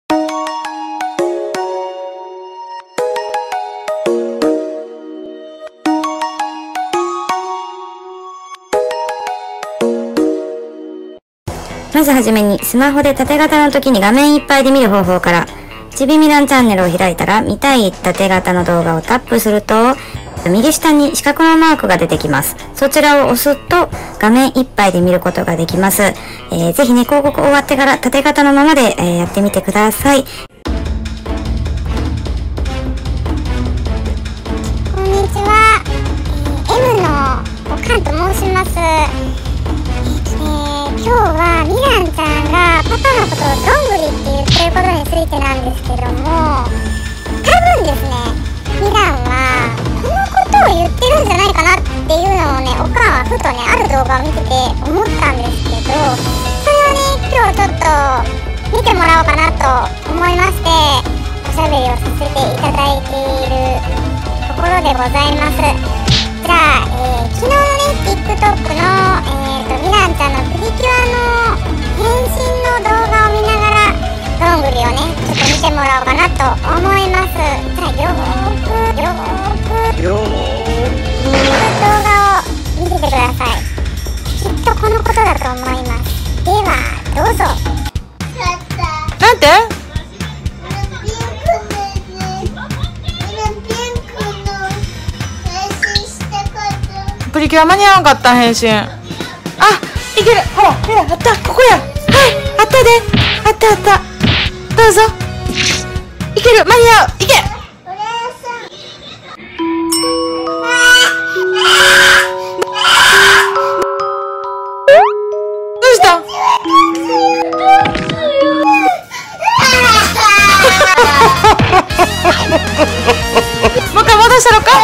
まずはじめに、スマホで縦型の時に画面いっぱいで見る方法から、ちびみらんチャンネルを開いたら、見たい縦型の動画をタップすると、右下に四角のマークが出てきます。そちらを押すと、画面いっぱいで見ることができます。ぜひね、広告終わってから縦型のままで、やってみてください。 こんにちは。M のおかんと申します。今日はみらんちゃんがパパのことをどんぐりって言ってることについてなんですけども、多分ですね、みらんはこのことを言ってるんじゃないかなっていうのをね、おかんはふとね、ある動画を見てて思ったんですけど、それをね、今日ちょっと見てもらおうかなと思いまして、おしゃべりをさせていただいているところでございます。じゃあ、昨日のね、TikTok のみらんちゃんのプリキュアの変身の動画を見ながらどんぐりをねちょっと見てもらおうかなと思います。じゃあよーく動画を見ててください。きっとこのことだと思います。ではどうぞ。 なんて？プリキュア間に合わんかった変身。あ、いける。ほら、ほら、あった、ここや。はい、あったで。あったあった。どうぞ。いける、間に合う。いけ。どうした？もう一回戻したのか？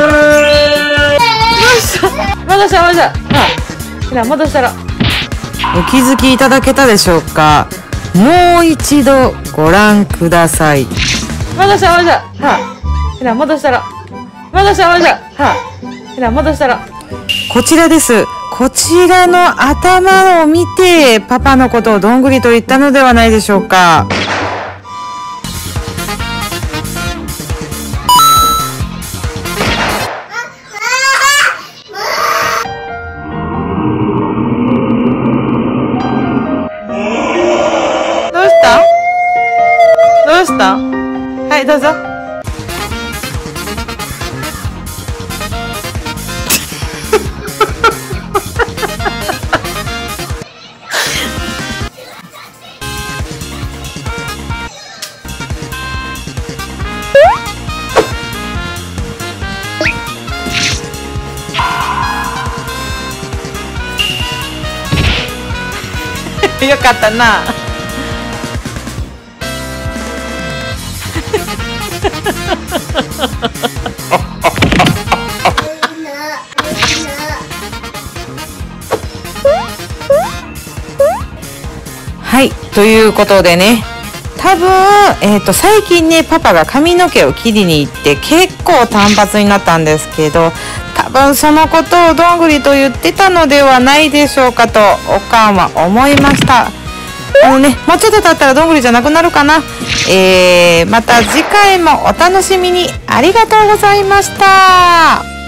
戻した。ほら、戻したら。 お気づきいただけたでしょうか。もう一度ご覧ください。 戻した。ほら、戻したら。ほら、戻したら。 こちらです。こちらの頭を見て、パパのことをどんぐりと言ったのではないでしょうか。 どうしたはい、どうぞ。よかったな。 はい、ということでね、多分、最近ね、パパが髪の毛を切りに行って結構単発になったんですけど、多分そのことをどんぐりと言ってたのではないでしょうかと、おかんは思いました。もうちょっと経ったらどんぐりじゃなくなるかな。また次回もお楽しみに。ありがとうございました。